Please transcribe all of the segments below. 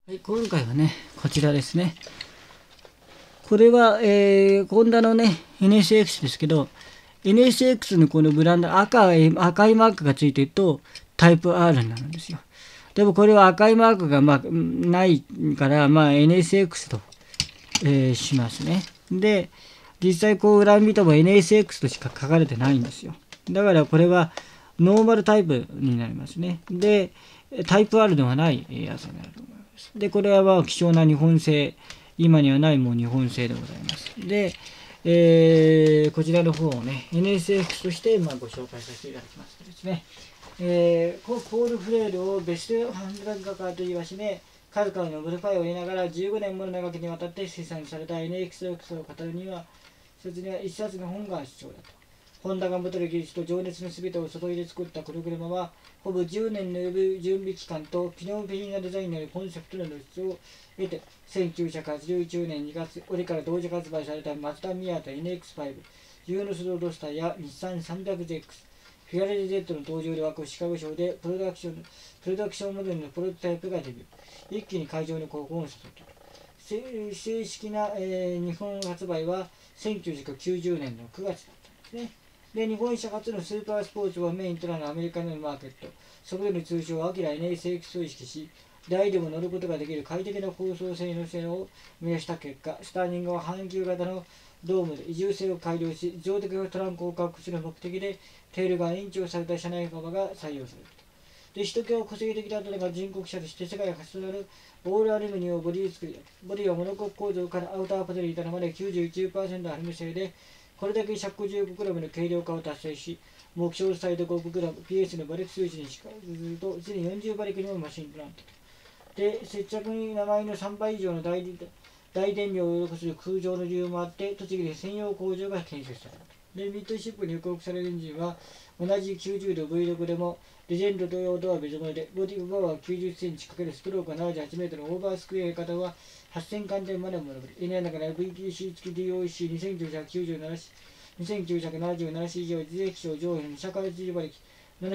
はい、今回はね、こちらですね。これは、ホンダのね、NSX ですけど、NSX のこのブランド、赤いマークがついてると、タイプ R になるんですよ。でもこれは赤いマークが、ないから、NSX と、しますね。で、実際こう裏見ても NSX としか書かれてないんですよ。だからこれはノーマルタイプになりますね。で、タイプ R ではないやつになると思います。で、これは貴重な日本製、今にはないもう日本製でございます。で、こちらの方をね、NSX としてご紹介させていただきますとですね、ポールフレールをベストハンドラッガーといいましてね、数々のモディファイを得ながら15年もの長きにわたって生産された NSX を語るには、一つには一冊の本が必要だと。ホンダが持てる技術と情熱のすべてを注いで作ったこの車は、ほぼ10年の及ぶ準備期間と機能的なデザインによるコンセプトの露出を得て、1981年2月、折から同時発売されたマツダミアと NX5、ユーノスロードスターや日産 300ZX、フィアレディ Z の登場で沸くシカゴショーでプロダクションモデルのプロトタイプがデビュー。一気に会場の興奮を誘った。正式な、日本発売は1990年の9月だったんですね。で、日本車初のスーパースポーツをメインとなるアメリカのマーケット、そこでの通称アキラ NSX を意識し、誰でも乗ることができる快適な高層性能性を目指した結果、スターニングは半球型のドームで移住性を改良し、自動的なトランクを確保する目的で、テールが延長された車内幅が採用される。で、首都圏個性的だったのが人国車として世界初となるオールアルミニウムボディ作り。ボディはモノコック構造からアウターパネルに至るまで 99% アルミ製で、これだけ 115g の軽量化を達成し、目標サイド 5g、PS の馬力数値に近づくと、すでに40馬力のマシンとなった。で、接着に名前の3倍以上の大電量を要する空調の理由もあって、栃木で専用工場が建設された。で、ミッドシップに予告されるエンジンは、同じ90度 V6 でも、レジェンド同様とは別物で、ボディパワーは90センチ×ストロークが78メートル、オーバースクエア型は8000関点までも学べる。エネアから VTC 付き DOEC2997 2977cc 自液晶上位の社会自馬力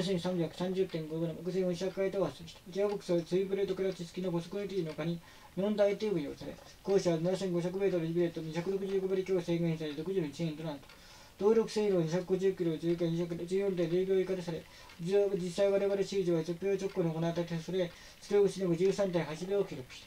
7330.5g、6400回とはギアボックスはツイブレードクラッチ付きの5速 LT の他に4大テーブルをされ、後者は 7500m リベート265馬力を制限され61円となると。動力性能250キロを追加14.0秒以下とされ、実際我々シーズは10秒直後に行ったテストで、それをしのぐ 13.8 秒を記録した。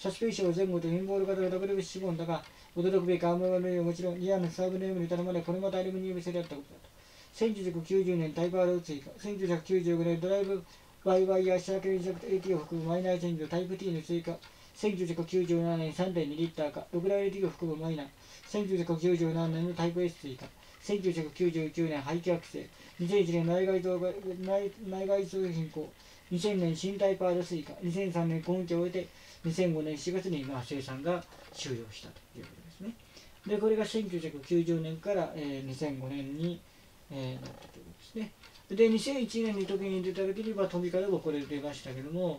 サスペンションは前後とインボール型の WBC ボンだが、驚くべきアームはもちろんリアのサーブネームに至るまでこれまたアルミニウム製であったことだと。1990年タイプ R を追加、1995年ドライブバイワイヤーシャーケンジャクト AT を含むマイナーチェンジとタイプ T の追加、1997年 3.2 リッターか、6台 LT を含むマイナー、1997年のタイプ S 追加、1999年排気惑星、2001年内外装変更、2000年新タイプ R 追加、2003年今期を終えて、2005年4月に生産が終了したということですね。で、これが1990年から、2005年に、なったということですね。で、2001年の時に出た時にはトミカでもこれ出ましたけども、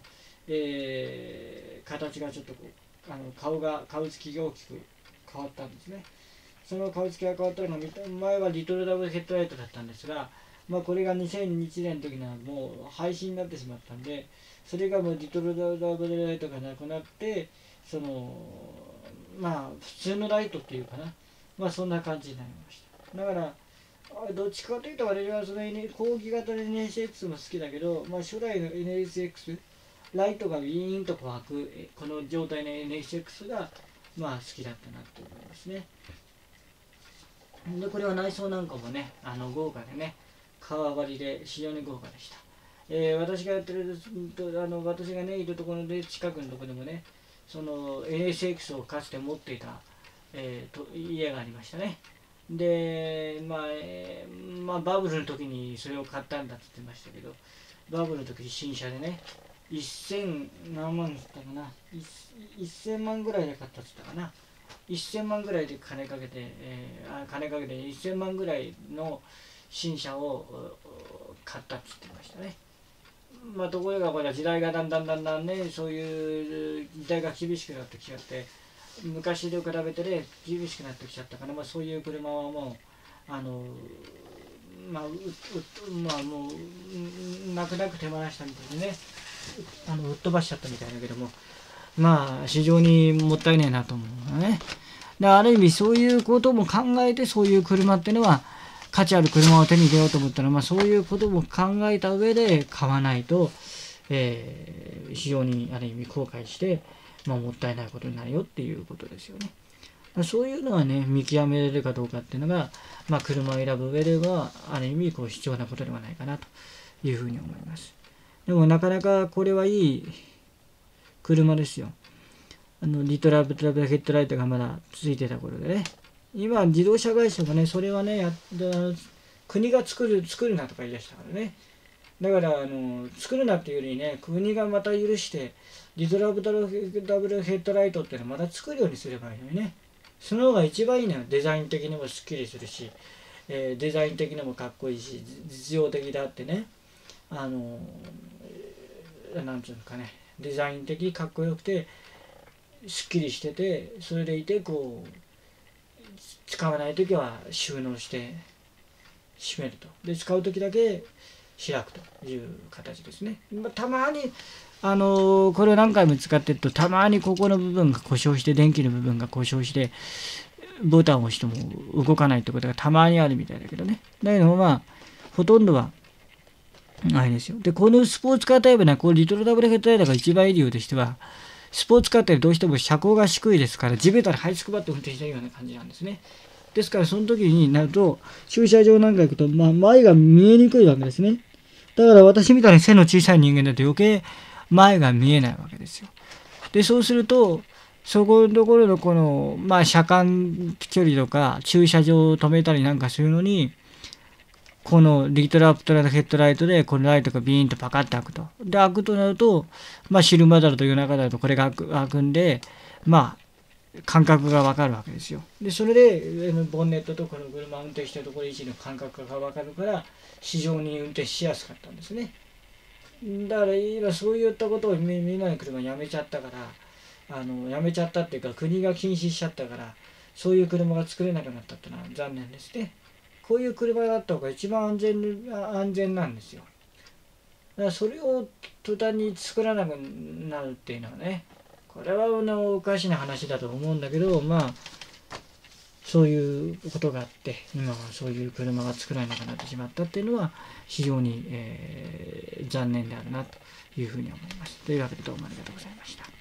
形がちょっとこう顔つきが大きく変わったんですね。その顔つきが変わったのが、前はリトルダブルヘッドライトだったんですが、これが2001年の時にはもう廃止になってしまったんで、それがもうリトルダブルライトがなくなって、普通のライトっていうかな、そんな感じになりました。だから、どっちかというと私はその、後期型の NSX も好きだけど、初代の NSX、ライトがウィーンと開く、この状態の NSX が、好きだったなと思いますね。で、これは内装なんかもね、豪華でね、革張りで非常に豪華でした。私がやってる私がね、いるところで、近くのところでもね、その NSX をかつて持っていた、家がありましたね。で、バブルの時にそれを買ったんだって言ってましたけど、バブルの時に新車でね、1000何万だったかな、1000万ぐらいで買ったって言ったかな。1000万ぐらいで金かけて1000万ぐらいの新車を買ったって言ってましたね。ところがこれは時代がだんだんね、そういう時代が厳しくなってきちゃって、昔と比べてね、厳しくなってきちゃったから、そういう車はもうもう泣く泣く手放したみたいでね、ぶっ飛ばしちゃったみたいだけども、 まあ非常にもったいないなと思うのね。ある意味そういうことも考えて、そういう車っていうのは価値ある車を手に入れようと思ったら、そういうことも考えた上で買わないと、非常にある意味後悔して、もったいないことになるよっていうことですよね。そういうのはね、見極められるかどうかっていうのが、車を選ぶ上ではある意味必要なことではないかなというふうに思います。でもなかなかこれはいい車ですよ。リトラブトラベルヘッドライトがまだついてた頃でね。今自動車会社もね、それはね、国が作るなとか言い出したからね。だから作るなっていうよりね、国がまた許してリトラブトラベルヘッドライトっていうのをまた作るようにすればいいのにね。その方が一番いいのよ。デザイン的にもすっきりするし、デザイン的にもかっこいいし、実用的だってね、なんていうのかね、デザイン的にかっこよくてすっきりしてて、それでいて使わない時は収納して閉めると。で使う時だけ開くという形ですね。たまにこれを何回も使ってると、たまにここの部分が故障して、電気の部分が故障してボタンを押しても動かないってことがたまにあるみたいだけどね。だけどほとんどはあれですよ。で、このスポーツカータイプね、リトルダブルヘッドライダーが一番いい理由としては、スポーツカーってどうしても車高が低いですから、地べたで這いつくばって運転してるような感じなんですね。ですから、その時になると、駐車場なんか行くと、前が見えにくいわけですね。だから私みたいに背の小さい人間だと余計前が見えないわけですよ。で、そうすると、そこのところの車間距離とか、駐車場を止めたりなんかするのに、このリトラプトラのヘッドライトで、このライトがビーンとパカッと開くと。で、開くとなると、昼間だと夜中だとこれが開くんで、感覚がわかるわけですよ。で、それで、ボンネットとこの車を運転しているところ位置の感覚がわかるから、非常に運転しやすかったんですね。だから今そういったことを見ない車やめちゃったから、やめちゃったっていうか、国が禁止しちゃったから、そういう車が作れなくなったってのは残念ですね。こういう車だった方が一番安全なんですよ。だからそれを途端に作らなくなるっていうのはね、これはおかしな話だと思うんだけど、そういうことがあって、今はそういう車が作られなくなってしまったっていうのは、非常に、残念であるなというふうに思います。というわけでどうもありがとうございました。